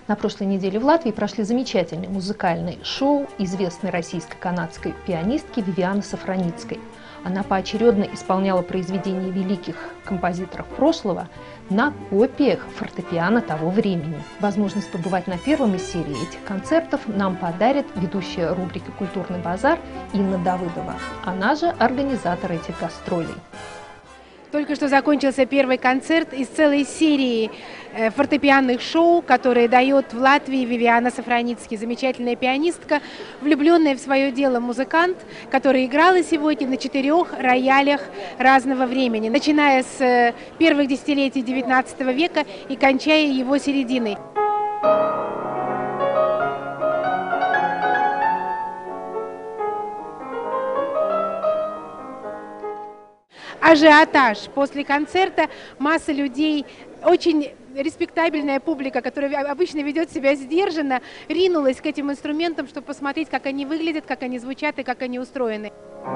На прошлой неделе в Латвии прошли замечательные музыкальные шоу известной российско-канадской пианистки Вивианы Сафраницкой. Она поочередно исполняла произведения великих композиторов прошлого на копиях фортепиано того времени. Возможность побывать на первом из серии этих концертов нам подарит ведущая рубрики «Культурный базар» Инна Давыдова. Она же организатор этих гастролей. Только что закончился первый концерт из целой серии фортепианных шоу, которые дает в Латвии Вивиана Сафраницкий, замечательная пианистка, влюбленная в свое дело музыкант, которая играла сегодня на 4 роялях разного времени, начиная с первых десятилетий XIX века и кончая его серединой. Ажиотаж. После концерта масса людей, очень респектабельная публика, которая обычно ведет себя сдержанно, ринулась к этим инструментам, чтобы посмотреть, как они выглядят, как они звучат и как они устроены.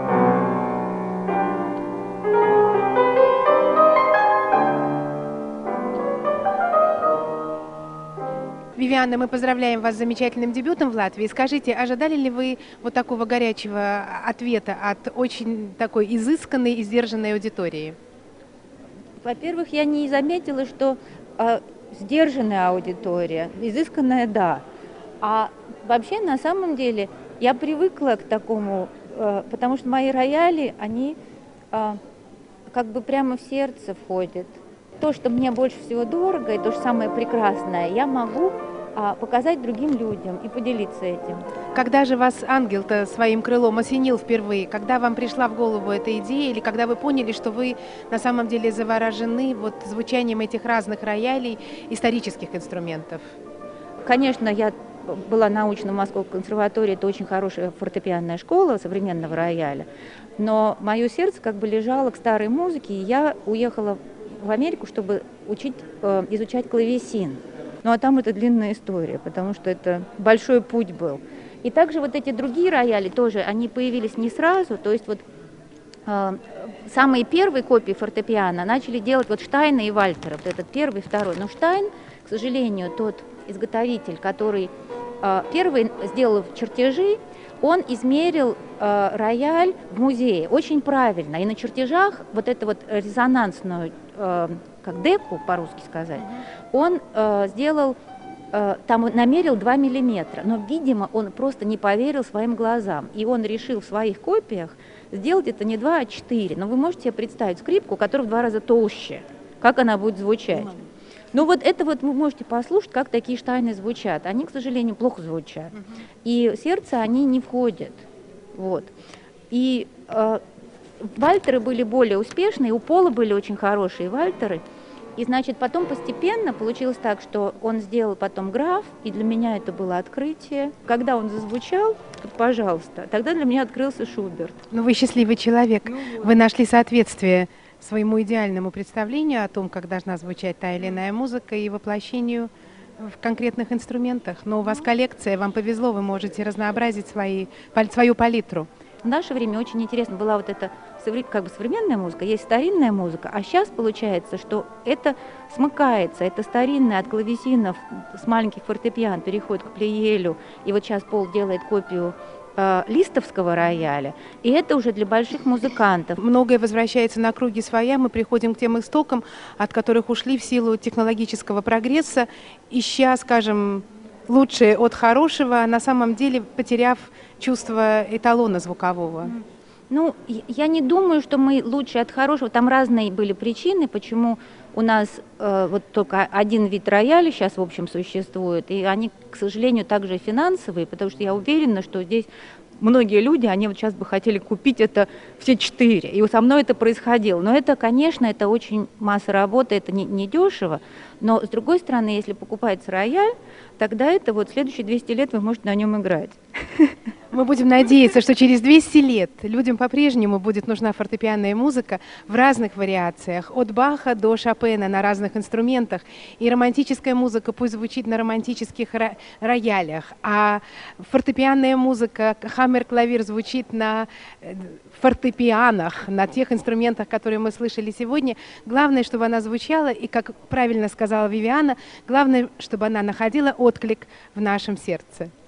Вивиана, мы поздравляем вас с замечательным дебютом в Латвии. Скажите, ожидали ли вы вот такого горячего ответа от очень такой изысканной и сдержанной аудитории? Во-первых, я не заметила, что сдержанная аудитория, изысканная, да. А вообще, на самом деле, я привыкла к такому, потому что мои рояли, они как бы прямо в сердце входят. То, что мне больше всего дорого, и то, что самое прекрасное, я могу показать другим людям и поделиться этим. Когда же вас ангел-то своим крылом осенил впервые? Когда вам пришла в голову эта идея, или когда вы поняли, что вы на самом деле заворожены вот звучанием этих разных роялей, исторических инструментов? Конечно, я была научна в Московской консерватории, это очень хорошая фортепианная школа современного рояля, но мое сердце как бы лежало к старой музыке, и я уехала в Америку, чтобы изучать клавесин. Ну а там это длинная история, потому что это большой путь был. И также вот эти другие рояли тоже, они появились не сразу, то есть вот самые первые копии фортепиано начали делать вот Штайна и Вальтера, вот этот первый, второй. Но Штайн, к сожалению, тот изготовитель, который первый сделал чертежи, он измерил рояль в музее очень правильно. И на чертежах вот эту вот резонансную, как деку по-русски сказать, он сделал, там намерил 2 миллиметра. Но, видимо, он просто не поверил своим глазам. И он решил в своих копиях сделать это не 2, а 4. Но вы можете себе представить скрипку, которая в 2 раза толще. Как она будет звучать? Ну вот это вот вы можете послушать, как такие Штайны звучат. Они, к сожалению, плохо звучат. И в сердце они не входят. Вот. И вальтеры были более успешные, у Пола были очень хорошие вальтеры. И, значит, потом постепенно получилось так, что он сделал потом граф, и для меня это было открытие. Когда он зазвучал, пожалуйста, тогда для меня открылся Шуберт. Ну вы счастливый человек. Вы нашли соответствие своему идеальному представлению о том, как должна звучать та или иная музыка и воплощению в конкретных инструментах. Но у вас коллекция, вам повезло, вы можете разнообразить свою палитру. В наше время очень интересно была вот эта как бы современная музыка, есть старинная музыка, а сейчас получается, что это смыкается, это старинная от клавесинов с маленьких фортепиан переходит к плиелю, и вот сейчас Пол делает копию листовского рояля, и это уже для больших музыкантов. Многое возвращается на круги своя, мы приходим к тем истокам, от которых ушли в силу технологического прогресса, ища, скажем, лучшее от хорошего, на самом деле потеряв чувство эталона звукового. Ну, я не думаю, что мы лучше от хорошего. Там разные были причины, почему у нас вот только один вид рояля сейчас, в общем, существует. И они, к сожалению, также финансовые, потому что я уверена, что здесь многие люди, они вот сейчас бы хотели купить это все 4. И со мной это происходило. Но это, конечно, это очень масса работы, это не дешево. Но, с другой стороны, если покупается рояль, тогда это вот следующие 200 лет вы можете на нем играть. Мы будем надеяться, что через 200 лет людям по-прежнему будет нужна фортепианная музыка в разных вариациях, от Баха до Шопена на разных инструментах. И романтическая музыка пусть звучит на романтических роялях, а фортепианная музыка, хаммер-клавир звучит на фортепианах, на тех инструментах, которые мы слышали сегодня. Главное, чтобы она звучала, и, как правильно сказала Вивиана, главное, чтобы она находила отклик в нашем сердце.